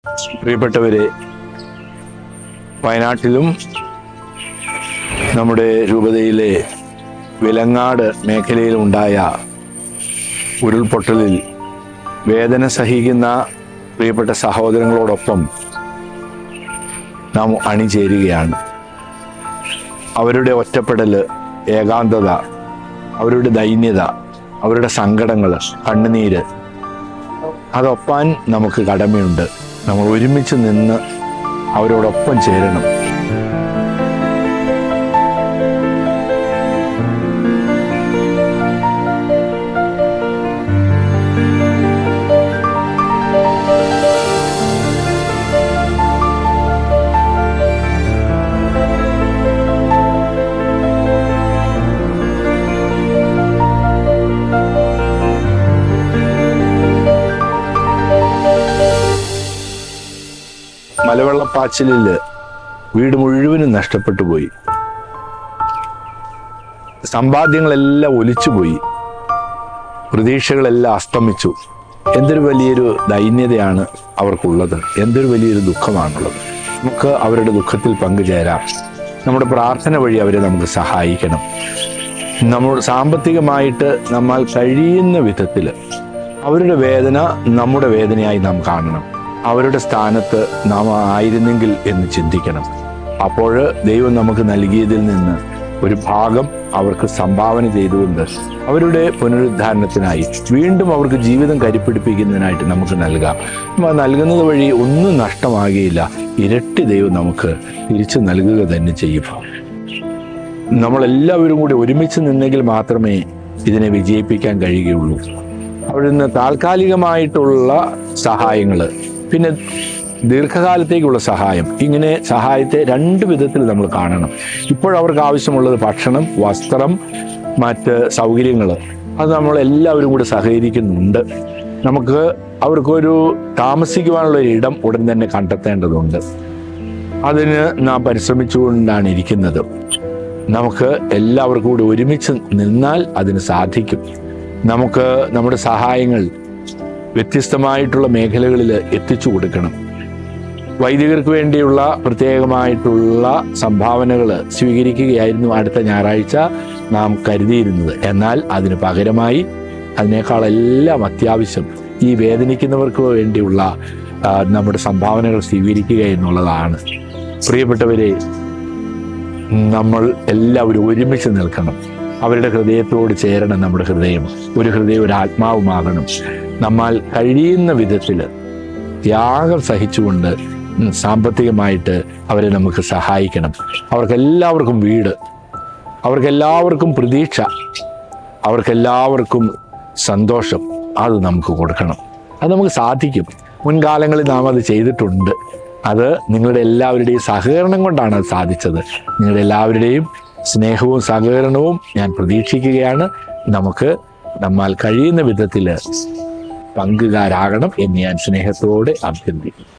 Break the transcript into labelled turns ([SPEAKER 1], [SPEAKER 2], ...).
[SPEAKER 1] പ്രിയപ്പെട്ടവരെ, വയനാട്ടിലും നമ്മുടെ രൂപതയിലെ വിലങ്ങാട് മേഖലയിലുണ്ടായ ഉരുൾപൊട്ടലിൽ വേദന സഹിക്കുന്ന പ്രിയപ്പെട്ട സഹോദരങ്ങളോടൊപ്പം നാം അണിചേരുകയാണ്. അവരുടെ ഒറ്റപ്പെടൽ, ഏകാന്തത, അവരുടെ ദൈന്യത, അവരുടെ സങ്കടങ്ങൾ, കണ്ണുനീര് അതൊപ്പാൻ നമുക്ക് കടമയുണ്ട്. നമ്മൾ ഒരുമിച്ച് നിന്ന് അവരോടൊപ്പം ചേരണം. മലവെള്ളപ്പാച്ചിലിൽ വീട് മുഴുവനും നഷ്ടപ്പെട്ടു പോയി. സമ്പാദ്യങ്ങളെല്ലാം ഒലിച്ചുപോയി. പ്രതീക്ഷകളെല്ലാം അസ്തമിച്ചു. എന്തൊരു വലിയൊരു ദൈന്യതയാണ് അവർക്കുള്ളത്, എന്തൊരു വലിയൊരു ദുഃഖമാണുള്ളത്. നമുക്ക് അവരുടെ ദുഃഖത്തിൽ പങ്കുചേരാം. നമ്മുടെ പ്രാർത്ഥന വഴി അവരെ നമുക്ക് സഹായിക്കണം. നമ്മൾ സാമ്പത്തികമായിട്ട് നമ്മൾ കഴിയുന്ന വിധത്തിൽ അവരുടെ വേദന നമ്മുടെ വേദനയായി നാം കാണണം. അവരുടെ സ്ഥാനത്ത് നാം ആയിരുന്നെങ്കിൽ എന്ന് ചിന്തിക്കണം. അപ്പോൾ ദൈവം നമുക്ക് നൽകിയതിൽ നിന്ന് ഒരു ഭാഗം അവർക്ക് സംഭാവന ചെയ്തുകൊണ്ട് അവരുടെ പുനരുദ്ധാരണത്തിനായി, വീണ്ടും അവർക്ക് ജീവിതം കരുപ്പിടിപ്പിക്കുന്നതിനായിട്ട് നമുക്ക് നൽകാം. നൽകുന്നത് വഴി ഒന്നും നഷ്ടമാകുകയില്ല. ഇരട്ടി ദൈവം നമുക്ക് തിരിച്ചു നൽകുക തന്നെ ചെയ്യും. നമ്മളെല്ലാവരും കൂടി ഒരുമിച്ച് നിന്നെങ്കിൽ മാത്രമേ ഇതിനെ വിജയിപ്പിക്കാൻ കഴിയുകയുള്ളൂ. അവിടെ നിന്ന് താൽക്കാലികമായിട്ടുള്ള സഹായങ്ങൾ, പിന്നെ ദീർഘകാലത്തേക്കുള്ള സഹായം, ഇങ്ങനെ സഹായത്തെ രണ്ട് വിധത്തിൽ നമ്മൾ കാണണം. ഇപ്പോഴവർക്ക് ആവശ്യമുള്ളത് ഭക്ഷണം, വസ്ത്രം, മറ്റ് സൗകര്യങ്ങൾ, അത് നമ്മളെല്ലാവരും കൂടി സഹകരിക്കുന്നുണ്ട്. നമുക്ക് അവർക്കൊരു താമസിക്കുവാനുള്ള ഒരു ഇടം ഉടൻ തന്നെ കണ്ടെത്തേണ്ടതുണ്ട്. അതിന് നാം പരിശ്രമിച്ചുകൊണ്ടാണ് ഇരിക്കുന്നത്. നമുക്ക് എല്ലാവർക്കും കൂടി ഒരുമിച്ച് നിന്നാൽ അതിന് സാധിക്കും. നമുക്ക് നമ്മുടെ സഹായങ്ങൾ വ്യത്യസ്തമായിട്ടുള്ള മേഖലകളിൽ എത്തിച്ചു കൊടുക്കണം. വൈദികർക്ക് വേണ്ടിയുള്ള പ്രത്യേകമായിട്ടുള്ള സംഭാവനകൾ സ്വീകരിക്കുകയായിരുന്നു അടുത്ത ഞായറാഴ്ച നാം കരുതിയിരുന്നത്. എന്നാൽ അതിന് പകരമായി അതിനേക്കാളെല്ലാം അത്യാവശ്യം ഈ വേദനിക്കുന്നവർക്ക് വേണ്ടിയുള്ള നമ്മുടെ സംഭാവനകൾ സ്വീകരിക്കുക എന്നുള്ളതാണ്. പ്രിയപ്പെട്ടവരെ, നമ്മൾ എല്ലാവരും ഒരുമിച്ച് നിൽക്കണം. അവരുടെ ഹൃദയത്തോട് ചേരണം. നമ്മുടെ ഹൃദയം ഒരു ആത്മാവുമാകണം. നമ്മൾ കഴിയുന്ന വിധത്തിൽ ത്യാഗം സഹിച്ചുകൊണ്ട് സാമ്പത്തികമായിട്ട് അവരെ നമുക്ക് സഹായിക്കണം. അവർക്കെല്ലാവർക്കും വീട്, അവർക്കെല്ലാവർക്കും പ്രതീക്ഷ, അവർക്കെല്ലാവർക്കും സന്തോഷം, അത് നമുക്ക് കൊടുക്കണം. അത് നമുക്ക് സാധിക്കും. മുൻകാലങ്ങളിൽ നാം അത് ചെയ്തിട്ടുണ്ട്. അത് നിങ്ങളുടെ എല്ലാവരുടെയും സഹകരണം കൊണ്ടാണ് അത് സാധിച്ചത്. നിങ്ങളുടെ എല്ലാവരുടെയും സ്നേഹവും സഹകരണവും ഞാൻ പ്രതീക്ഷിക്കുകയാണ്. നമുക്ക് നമ്മാൽ കഴിയുന്ന വിധത്തിൽ പങ്കുകാരാകണം എന്ന് ഞാൻ സ്നേഹത്തോടെ അഭ്യർത്ഥിക്കുന്നു.